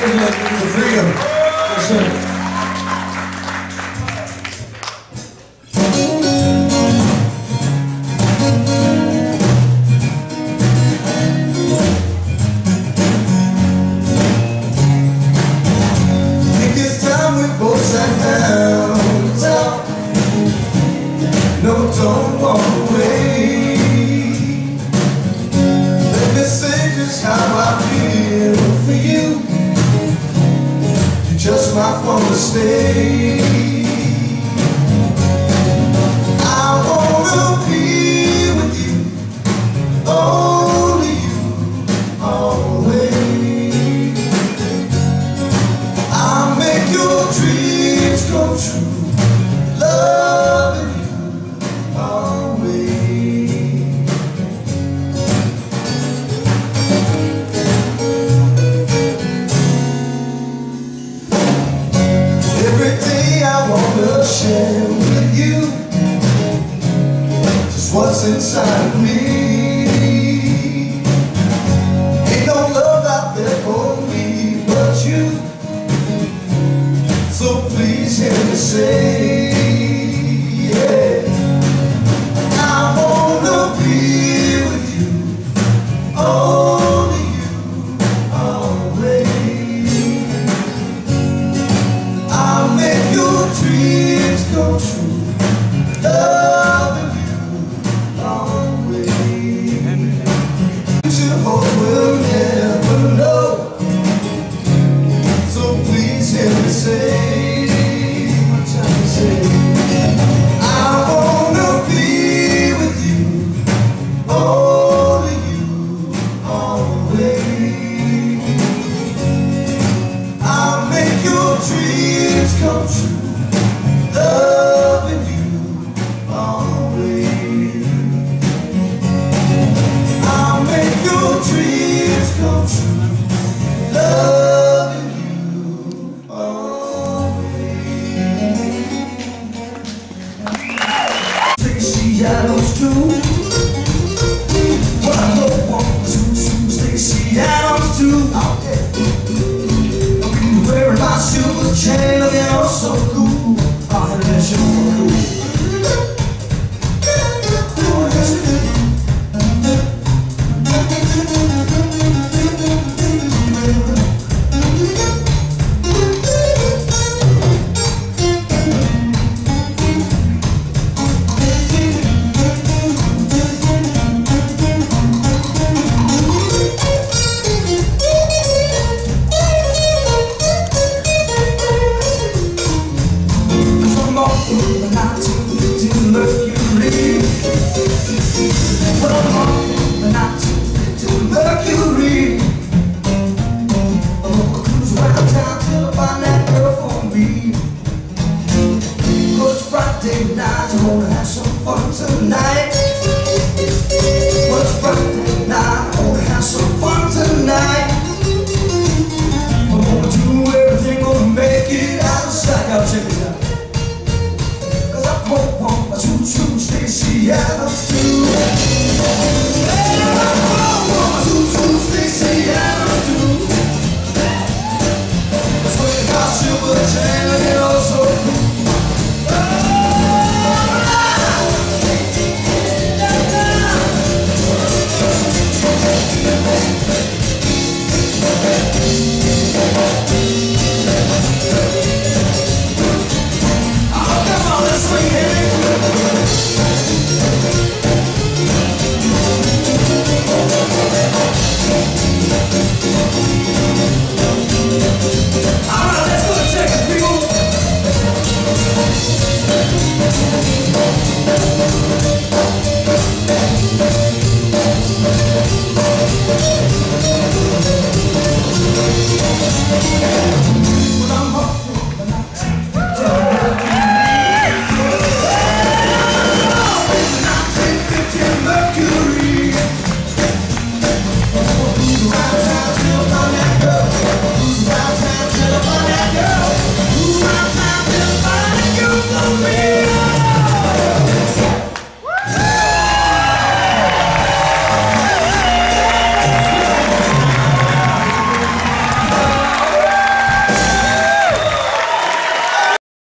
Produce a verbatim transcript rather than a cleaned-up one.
For freedom. Yes, sir. No, don't walk away. Let me say just how I feel for you. You just might want to stay. I wanna be with you, only you, always. I'll make your dreams come true, loving you. I wanna share with you just what's inside of me. Ain't no love out there for me but you. So please hear me say